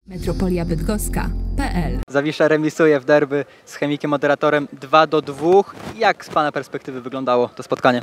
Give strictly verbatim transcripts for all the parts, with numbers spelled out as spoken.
metropolia bydgoska kropka pe el. Zawisza remisuje w derby z Chemikiem Moderatorem dwa do dwóch. Jak z Pana perspektywy wyglądało to spotkanie?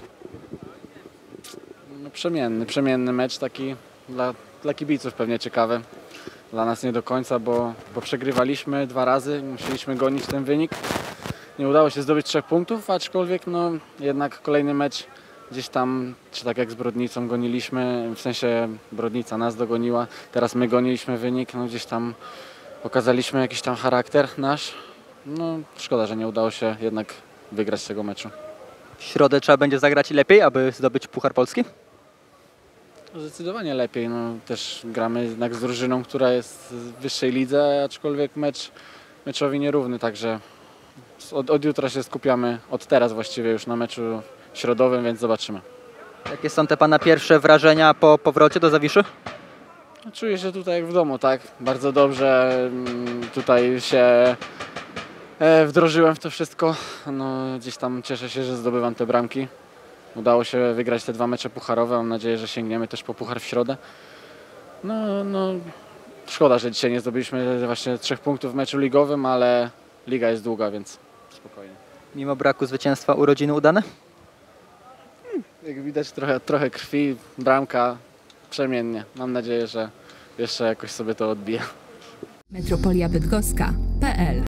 No, przemienny, przemienny mecz, taki dla, dla kibiców pewnie ciekawy. Dla nas nie do końca, bo, bo przegrywaliśmy dwa razy, musieliśmy gonić ten wynik. Nie udało się zdobyć trzech punktów, aczkolwiek no, jednak kolejny mecz gdzieś tam, czy tak jak z Brodnicą goniliśmy, w sensie Brodnica nas dogoniła, teraz my goniliśmy wynik, no gdzieś tam pokazaliśmy jakiś tam charakter nasz. No szkoda, że nie udało się jednak wygrać tego meczu. W środę trzeba będzie zagrać lepiej, aby zdobyć Puchar Polski? Zdecydowanie lepiej. No, też gramy jednak z drużyną, która jest w wyższej lidze, aczkolwiek mecz meczowi nierówny, także od, od jutra się skupiamy, od teraz właściwie już na meczu środowym, więc zobaczymy. Jakie są te Pana pierwsze wrażenia po powrocie do Zawiszy? No, czuję się tutaj jak w domu, tak? Bardzo dobrze tutaj się wdrożyłem w to wszystko. No, gdzieś tam cieszę się, że zdobywam te bramki. Udało się wygrać te dwa mecze pucharowe. Mam nadzieję, że sięgniemy też po puchar w środę. No, no, szkoda, że dzisiaj nie zdobyliśmy właśnie trzech punktów w meczu ligowym, ale liga jest długa, więc spokojnie. Mimo braku zwycięstwa urodziny udane? Jak widać trochę, trochę krwi, bramka, przemiennie. Mam nadzieję, że jeszcze jakoś sobie to odbije. metropolia bydgoska kropka pe el